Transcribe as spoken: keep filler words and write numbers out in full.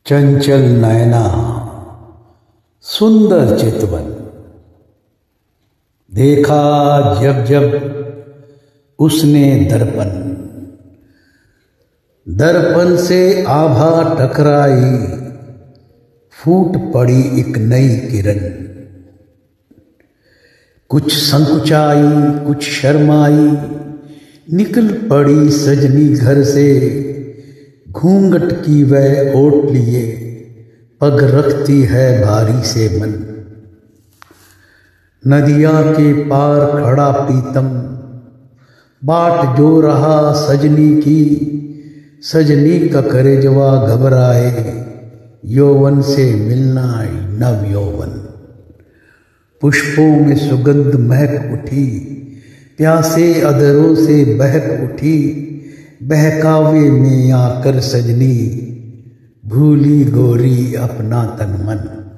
चंचल नयना सुंदर चितवन, देखा जब जब उसने दर्पण, दर्पण से आभा टकराई, फूट पड़ी एक नई किरण। कुछ संकुचाई कुछ शर्माई, निकल पड़ी सजनी घर से, घूंघट की वह ओट लिए, पग रखती है भारी से मन। नदिया के पार खड़ा प्रीतम, बाट जो रहा सजनी की, सजनी का करेजवा घबराए, यौवन से मिलना नव यौवन। पुष्पों में सुगंध महक उठी, प्यासे अधरों से बहक उठी, बहकावे में आकर सजनी, भूली गोरी अपना तन मन।